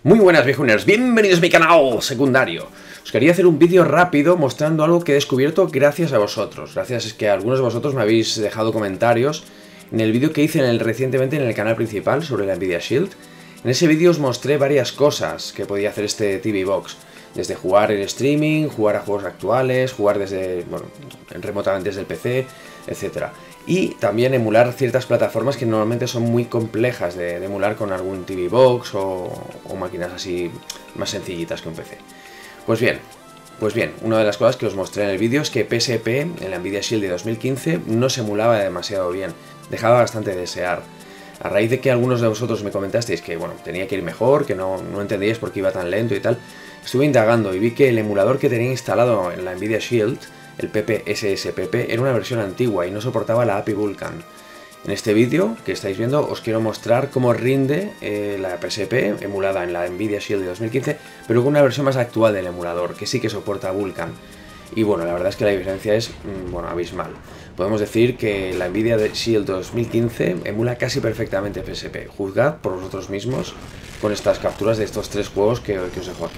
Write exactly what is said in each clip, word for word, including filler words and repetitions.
Muy buenas viejuners, bienvenidos a mi canal secundario. Os quería hacer un vídeo rápido mostrando algo que he descubierto gracias a vosotros. Gracias es que algunos de vosotros me habéis dejado comentarios en el vídeo que hice en el, recientemente en el canal principal sobre la Nvidia Shield. En ese vídeo os mostré varias cosas que podía hacer este T V Box. Desde jugar en streaming, jugar a juegos actuales, jugar desde, bueno, remotamente desde el P C, etcétera. Y también emular ciertas plataformas que normalmente son muy complejas de, de emular con algún T V Box o, o máquinas así más sencillitas que un P C. Pues bien, pues bien, una de las cosas que os mostré en el vídeo es que P S P en la Nvidia Shield de dos mil quince no se emulaba demasiado bien, dejaba bastante de desear. A raíz de que algunos de vosotros me comentasteis que bueno, tenía que ir mejor, que no, no entendíais por qué iba tan lento y tal, estuve indagando y vi que el emulador que tenía instalado en la Nvidia Shield, el P P S S P P, era una versión antigua y no soportaba la A P I Vulkan. En este vídeo que estáis viendo os quiero mostrar cómo rinde eh, la P S P emulada en la Nvidia Shield de dos mil quince, pero con una versión más actual del emulador, que sí que soporta Vulkan. Y bueno, la verdad es que la diferencia es, mmm, bueno, abismal. Podemos decir que la Nvidia Shield dos mil quince emula casi perfectamente P S P. Juzgad por vosotros mismos con estas capturas de estos tres juegos que, que os dejo aquí.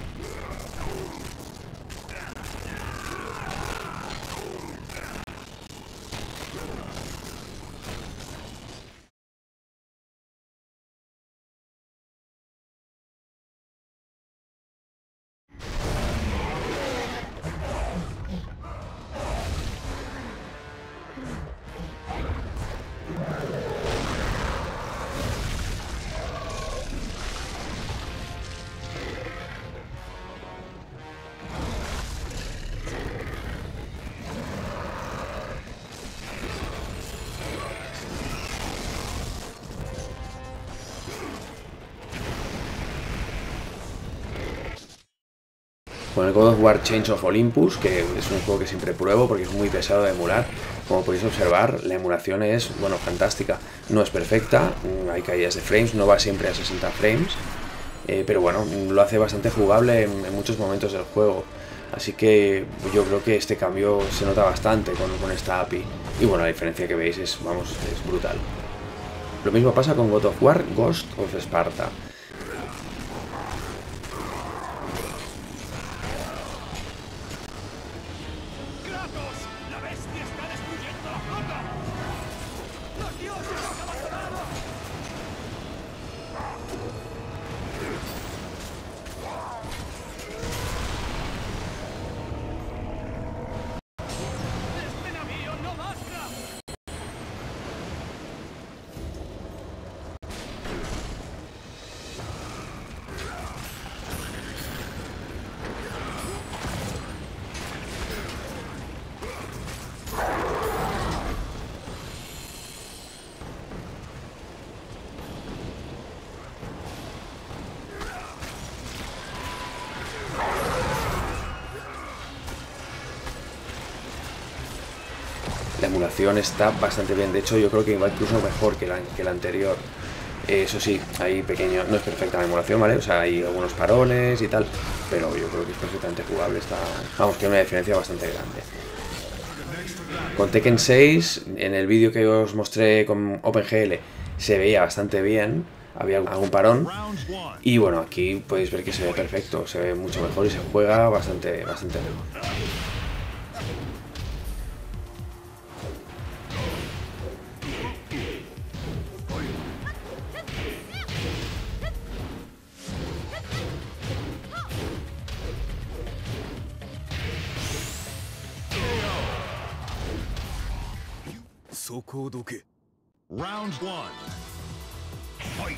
Con el God of War Chains of Olympus, que es un juego que siempre pruebo porque es muy pesado de emular. Como podéis observar, la emulación es, bueno, fantástica. No es perfecta, hay caídas de frames, no va siempre a sesenta frames, eh, pero bueno, lo hace bastante jugable en, en muchos momentos del juego. Así que yo creo que este cambio se nota bastante con, con esta A P I. Y bueno, la diferencia que veis es, vamos, es brutal. Lo mismo pasa con God of War Ghost of Sparta. La emulación está bastante bien, de hecho yo creo que va incluso mejor que la, que la anterior. Eso sí, hay pequeño, no es perfecta la emulación, ¿vale? O sea, hay algunos parones y tal, pero yo creo que es perfectamente jugable, está, vamos, que hay una diferencia bastante grande. Con Tekken seis, en el vídeo que os mostré con OpenGL, se veía bastante bien, había algún parón, y bueno, aquí podéis ver que se ve perfecto, se ve mucho mejor y se juega bastante, bastante mejor. Round one. Fight.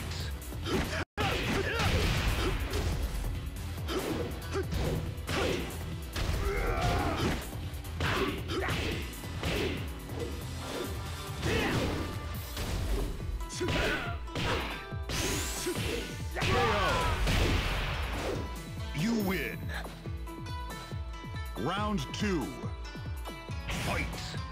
You win. Round two. Fight.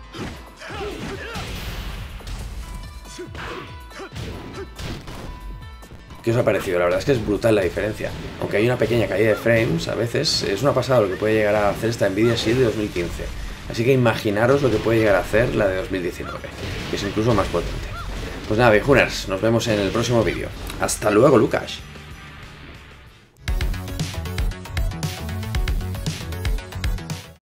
¿Qué os ha parecido? La verdad es que es brutal la diferencia. Aunque hay una pequeña caída de frames, a veces es una pasada lo que puede llegar a hacer esta Nvidia Shield de dos mil quince. Así que imaginaros lo que puede llegar a hacer la de dos mil diecinueve, que es incluso más potente. Pues nada, viejuners, nos vemos en el próximo vídeo. Hasta luego, Lucas.